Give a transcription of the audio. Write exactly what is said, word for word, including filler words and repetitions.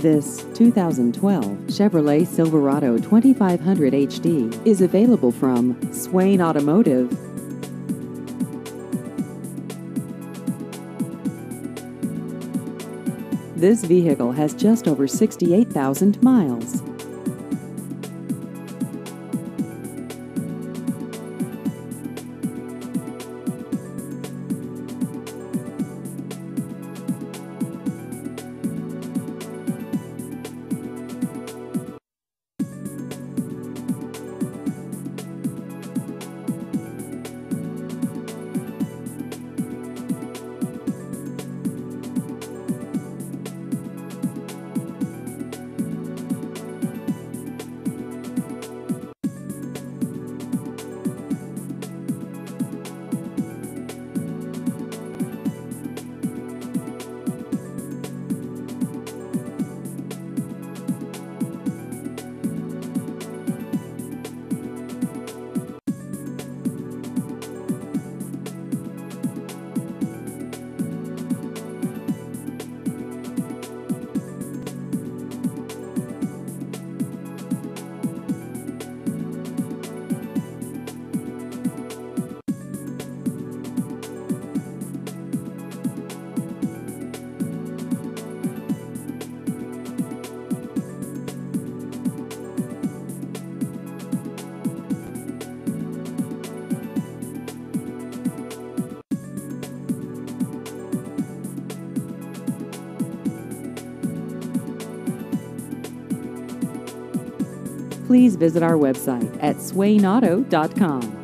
This two thousand twelve Chevrolet Silverado twenty-five hundred H D is available from Swain Automotive. This vehicle has just over sixty-eight thousand miles. Please visit our website at swain auto dot com.